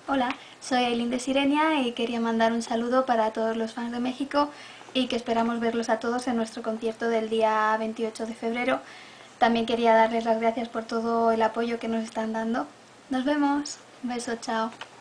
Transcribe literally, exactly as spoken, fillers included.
Hola, soy Aileen de Sirenia y quería mandar un saludo para todos los fans de México y que esperamos verlos a todos en nuestro concierto del día veintiocho de febrero. También quería darles las gracias por todo el apoyo que nos están dando. Nos vemos. Un beso, chao.